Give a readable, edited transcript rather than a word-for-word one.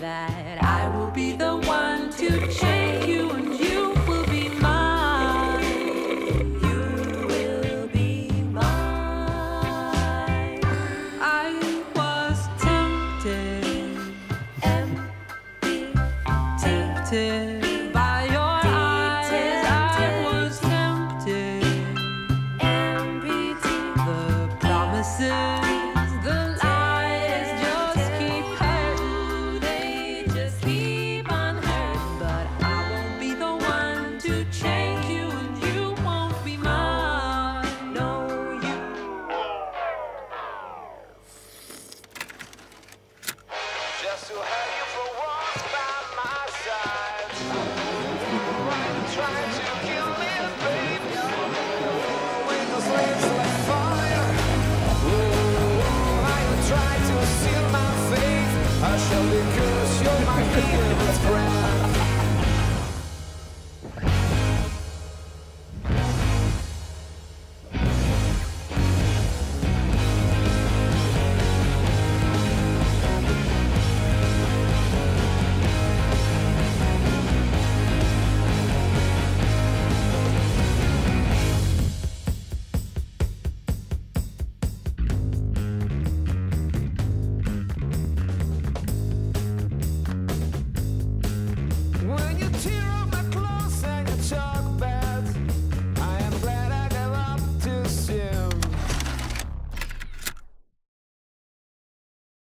that I will be the one to change you and you will be mine. You will be mine. I was tempted, tempted by your eyes. I was tempted, the promises. Because you're my hero's friend. When you